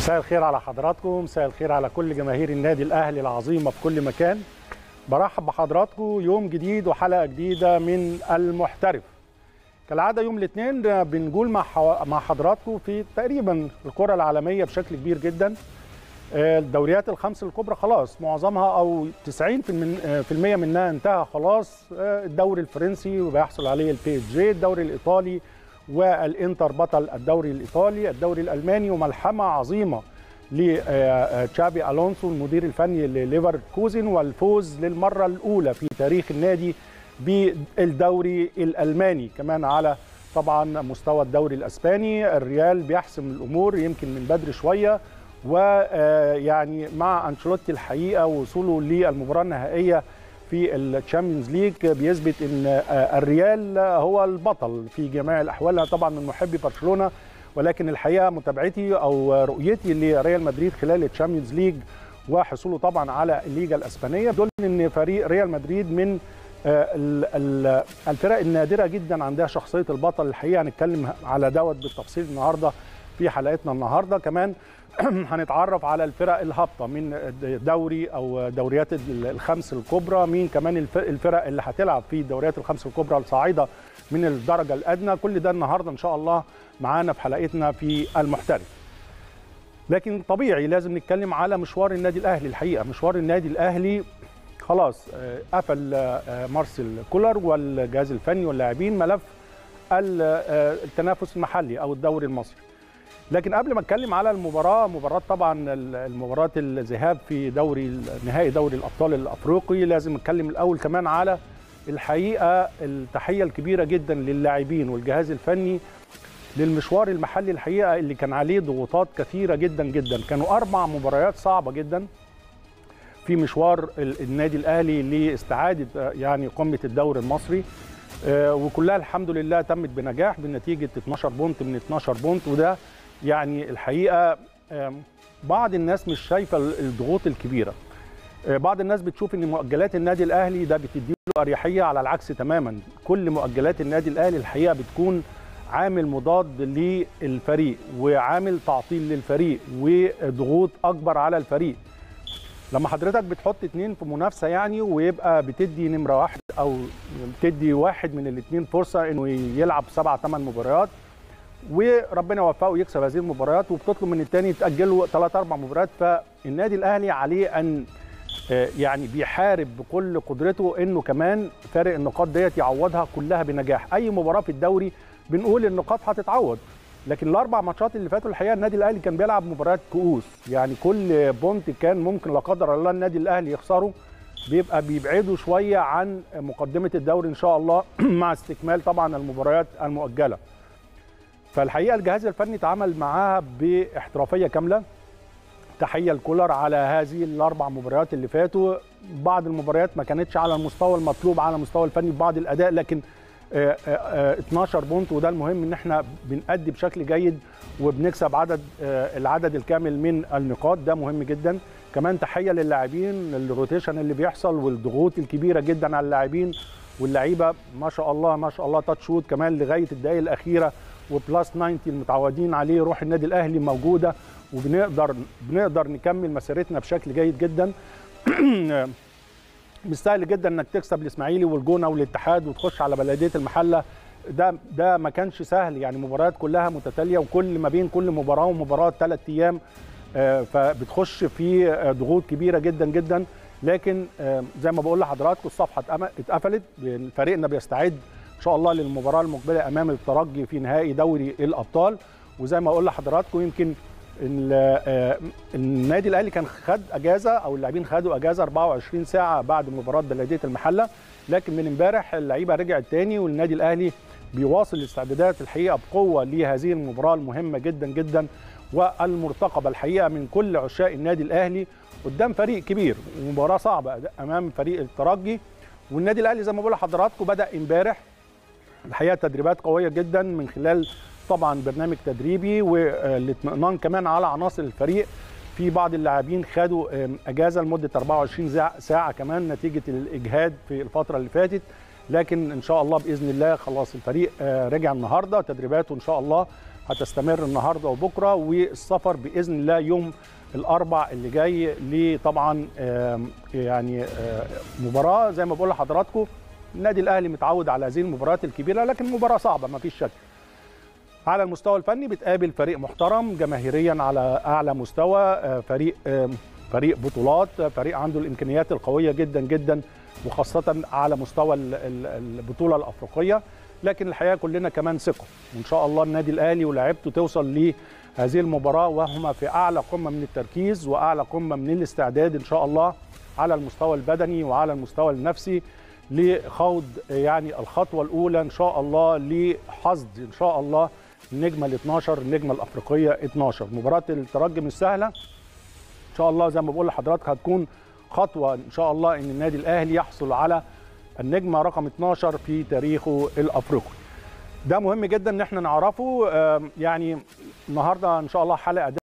مساء الخير على حضراتكم، مساء الخير على كل جماهير النادي الأهلي العظيمة في كل مكان. برحب بحضراتكم يوم جديد وحلقة جديدة من المحترف. كالعادة يوم الاثنين بنقول مع حضراتكم في تقريبا الكرة العالمية بشكل كبير جدا. الدوريات الخمس الكبرى خلاص معظمها أو 90% منها انتهى خلاص. الدوري الفرنسي وبيحصل عليه البي اس جي، الدوري الإيطالي والإنتر بطل الدوري الإيطالي، الدوري الألماني وملحمة عظيمة لتشابي ألونسو المدير الفني لليفركوزن، والفوز للمرة الأولى في تاريخ النادي بالدوري الألماني. كمان على طبعا مستوى الدوري الأسباني الريال بيحسم الأمور يمكن من بدري شوية، ويعني مع أنشيلوتي الحقيقة وصوله للمباراة النهائية في الشامبيونز ليج بيثبت ان الريال هو البطل في جميع الاحوال. طبعا من محبي برشلونه، ولكن الحقيقه متابعتي او رؤيتي لريال مدريد خلال الشامبيونز ليج وحصوله طبعا على الليجا الاسبانيه دول ان فريق ريال مدريد من الفرق النادره جدا عندها شخصيه البطل. الحقيقه هنتكلم على دوت بالتفصيل النهارده في حلقتنا النهارده. كمان هنتعرف على الفرق الهابطه من دوري او دوريات الخمس الكبرى، مين كمان الفرق اللي هتلعب في الدوريات الخمس الكبرى الصاعده من الدرجه الادنى. كل ده النهارده ان شاء الله معانا في حلقتنا في المحترف. لكن طبيعي لازم نتكلم على مشوار النادي الاهلي. الحقيقه مشوار النادي الاهلي خلاص قفل مارسيل كولر والجهاز الفني واللاعبين ملف التنافس المحلي او الدوري المصري. لكن قبل ما اتكلم على مباراه طبعا المباراه الذهاب في نهائي دوري الابطال الافريقي، لازم اتكلم الاول كمان على الحقيقه التحيه الكبيره جدا للاعبين والجهاز الفني للمشوار المحلي الحقيقه اللي كان عليه ضغوطات كثيره جدا جدا. كانوا 4 مباريات صعبه جدا في مشوار النادي الاهلي لاستعاده يعني قمه الدوري المصري، وكلها الحمد لله تمت بنجاح بنتيجه 12 بونت من 12 بونت. وده يعني الحقيقه بعض الناس مش شايفه الضغوط الكبيره. بعض الناس بتشوف ان مؤجلات النادي الاهلي ده بتديله اريحيه، على العكس تماما. كل مؤجلات النادي الاهلي الحقيقه بتكون عامل مضاد للفريق وعامل تعطيل للفريق وضغوط اكبر على الفريق. لما حضرتك بتحط 2 في منافسه يعني ويبقى بتدي نمره 1 او بتدي واحد من الاثنين فرصه انه يلعب 7-8 مباريات وربنا يوفقه ويكسب هذه المباريات، وبتطلب من الثاني تاجله 3-4 مباريات. فالنادي الاهلي عليه ان يعني بيحارب بكل قدرته انه كمان فارق النقاط ديت يعوضها كلها بنجاح. اي مباراه في الدوري بنقول النقاط هتتعوض، لكن ال4 ماتشات اللي فاتوا الحقيقه النادي الاهلي كان بيلعب مباريات كؤوس. يعني كل بونت كان ممكن لا قدر الله النادي الاهلي يخسره بيبقى بيبعده شويه عن مقدمه الدوري ان شاء الله مع استكمال طبعا المباريات المؤجله. فالحقيقه الجهاز الفني تعامل معاها باحترافيه كامله. تحيه لكولر على هذه ال4 مباريات اللي فاتوا. بعض المباريات ما كانتش على المستوى المطلوب على المستوى الفني ببعض الاداء، لكن 12 بونت وده المهم ان احنا بنأدي بشكل جيد وبنكسب العدد الكامل من النقاط، ده مهم جدا. كمان تحيه للاعبين، الروتيشن اللي بيحصل والضغوط الكبيره جدا على اللاعبين واللعيبه ما شاء الله ما شاء الله. تاتش شوت كمان لغايه الدقائق الاخيره وبلس 90 المتعودين عليه. روح النادي الاهلي موجوده وبنقدر نكمل مسيرتنا بشكل جيد جدا. مش سهل جدا انك تكسب الاسماعيلي والجونه والاتحاد وتخش على بلديه المحله، ده ما كانش سهل. يعني مباريات كلها متتاليه وكل ما بين كل مباراه ومباراه 3 ايام، فبتخش في ضغوط كبيره جدا جدا. لكن زي ما بقول لحضراتكم الصفحه اتقفلت. فريقنا بيستعد ان شاء الله للمباراه المقبله امام الترجي في نهائي دوري الابطال. وزي ما اقول لحضراتكم يمكن النادي الاهلي كان خد اجازه او اللاعبين خدوا اجازه 24 ساعه بعد مباراه بلديه المحله، لكن من امبارح اللعيبه رجعت تاني والنادي الاهلي بيواصل الاستعدادات الحقيقه بقوه لهذه المباراه المهمه جدا جدا والمرتقبه الحقيقه من كل عشاق النادي الاهلي قدام فريق كبير ومباراه صعبه امام فريق الترجي. والنادي الاهلي زي ما بقول لحضراتكم بدا امبارح الحقيقه تدريبات قويه جدا من خلال طبعا برنامج تدريبي والاطمئنان كمان على عناصر الفريق. في بعض اللاعبين خدوا اجازه لمده 24 ساعه كمان نتيجه الاجهاد في الفتره اللي فاتت، لكن ان شاء الله باذن الله خلاص الفريق رجع النهارده تدريباته ان شاء الله هتستمر النهارده وبكره، والسفر باذن الله يوم الاربع اللي جاي لطبعا يعني مباراه زي ما بقول لحضراتكم. النادي الاهلي متعود على هذه المباريات الكبيره، لكن مباراه صعبه ما فيش شك. على المستوى الفني بتقابل فريق محترم جماهيريا على اعلى مستوى، فريق بطولات، فريق عنده الامكانيات القويه جدا جدا، وخاصه على مستوى البطوله الافريقيه. لكن الحقيقه كلنا كمان ثقه، وان شاء الله النادي الاهلي ولاعيبته توصل لهذه المباراه وهما في اعلى قمه من التركيز واعلى قمه من الاستعداد ان شاء الله، على المستوى البدني وعلى المستوى النفسي، لخوض يعني الخطوه الاولى ان شاء الله لحصد ان شاء الله النجمه ال12، النجمه الافريقيه 12. مباراه الترجي مش سهله ان شاء الله، زي ما بقول لحضرتك هتكون خطوه ان شاء الله ان النادي الاهلي يحصل على النجمه رقم 12 في تاريخه الافريقي. ده مهم جدا ان احنا نعرفه. يعني النهارده ان شاء الله حلقه